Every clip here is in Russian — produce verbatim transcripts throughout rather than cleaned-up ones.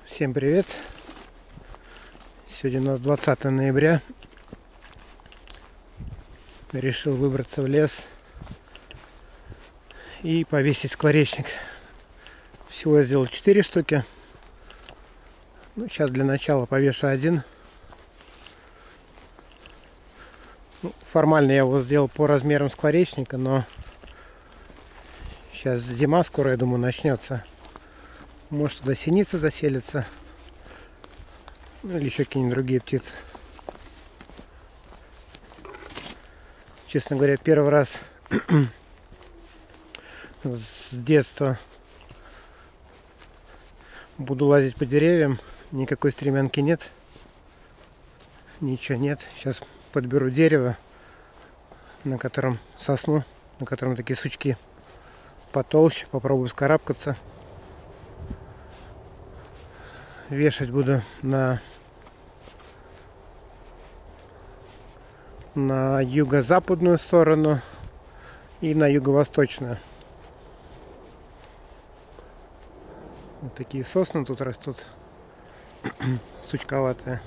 Всем привет! Сегодня у нас двадцатое ноября. Решил выбраться в лес и повесить скворечник. Всего я сделал четыре штуки. Ну, сейчас для начала повешу один. Ну, формально я его сделал по размерам скворечника, но сейчас зима скоро, я думаю, начнется. Может, туда синица заселится. Ну, или еще какие-нибудь другие птицы. Честно говоря, первый раз с детства буду лазить по деревьям. Никакой стремянки нет. Ничего нет. Сейчас подберу дерево, на котором сосну, на котором такие сучки потолще. Попробую вскарабкаться. Вешать буду на, на юго-западную сторону и на юго-восточную. Вот такие сосны тут растут, сучковатые.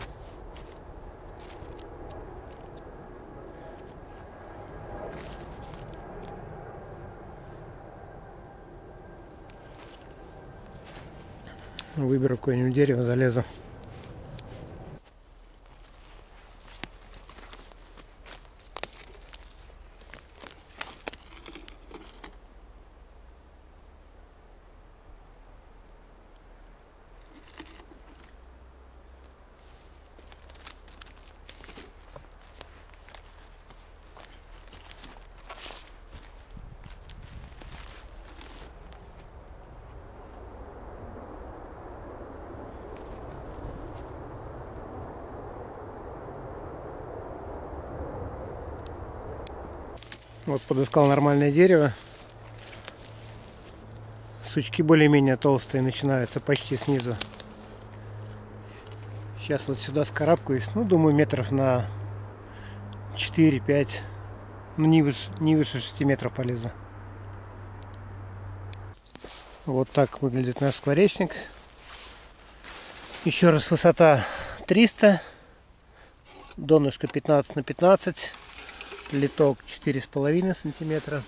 Выберу какое-нибудь дерево, залезу. Вот подыскал нормальное дерево. Сучки более-менее толстые начинаются почти снизу. Сейчас вот сюда скарабкаюсь. Ну, думаю, метров на четыре-пять. Ну, не выше, не выше шести метров полезу. Вот так выглядит наш скворечник. Еще раз, высота триста. Донышко пятнадцать на пятнадцать. Литок четыре с половиной сантиметра.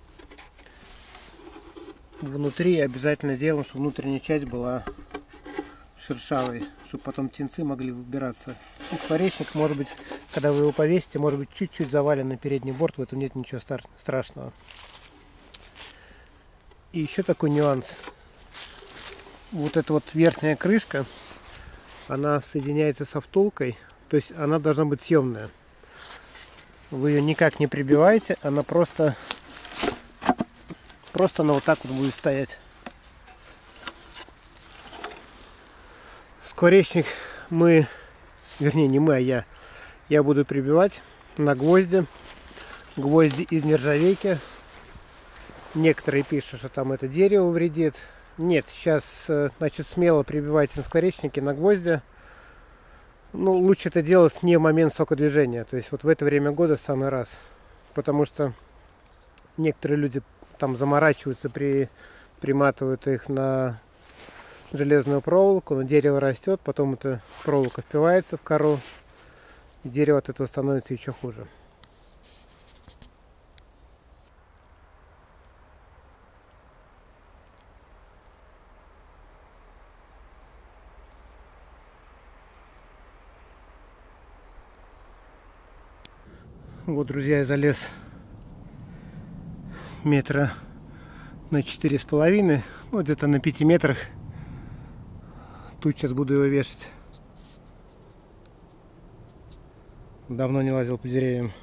Внутри обязательно делаем, чтобы внутренняя часть была шершавой, чтобы потом птенцы могли выбираться. И скворечник, может быть, когда вы его повесите, может быть чуть-чуть завален на передний борт, в этом нет ничего страшного. И еще такой нюанс. Вот эта вот верхняя крышка, она соединяется со втулкой, то есть она должна быть съемная. Вы ее никак не прибиваете, она просто, просто она вот так вот будет стоять. Скворечник мы, вернее не мы, а я, я буду прибивать на гвозди. Гвозди из нержавейки. Некоторые пишут, что там это дерево вредит. Нет, сейчас, значит, смело прибивайте на скворечники на гвозди. Ну, лучше это делать не в момент сокодвижения, то есть вот в это время года в самый раз. Потому что некоторые люди там заморачиваются, при, приматывают их на железную проволоку, но дерево растет, потом эта проволока впивается в кору, и дерево от этого становится еще хуже. Вот, друзья, я залез метра на четыре с половиной, вот где-то на пяти метрах. Тут сейчас буду его вешать. Давно не лазил по деревьям.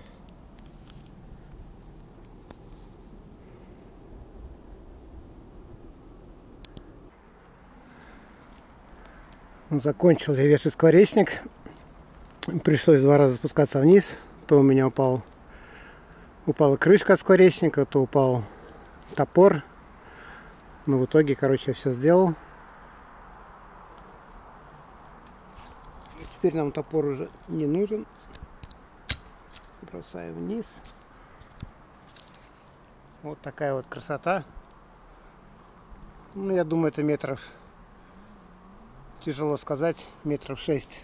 Закончил я вешать скворечник. Пришлось два раза спускаться вниз. То у меня упал, упала крышка от скворечника, то упал топор. Но в итоге, короче, я все сделал. Теперь нам топор уже не нужен. Бросаем вниз. Вот такая вот красота. Ну, я думаю, это метров тяжело сказать, метров шесть.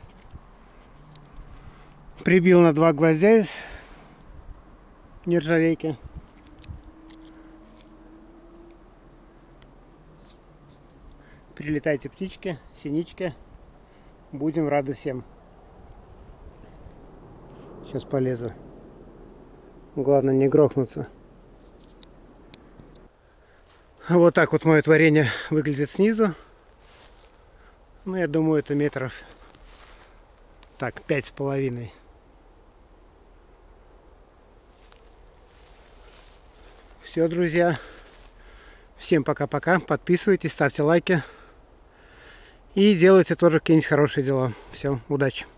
Прибил на два гвоздя из нержавейки. Прилетайте, птички, синички. Будем рады всем. Сейчас полезу. Главное не грохнуться. Вот так вот мое творение выглядит снизу. Ну, я думаю, это метров так, пять с половиной. Все, друзья. Всем пока-пока. Подписывайтесь, ставьте лайки. И делайте тоже какие-нибудь хорошие дела. Все, удачи.